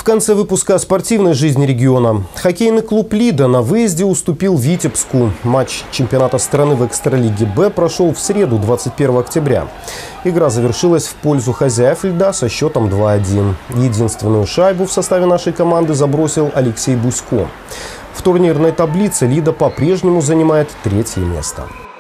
В конце выпуска о спортивной жизни региона. Хоккейный клуб «Лида» на выезде уступил Витебску. Матч чемпионата страны в экстралиге «Б» прошел в среду, 21 октября. Игра завершилась в пользу хозяев «Льда» со счетом 2-1. Единственную шайбу в составе нашей команды забросил Алексей Бусько. В турнирной таблице «Лида» по-прежнему занимает 3-е место.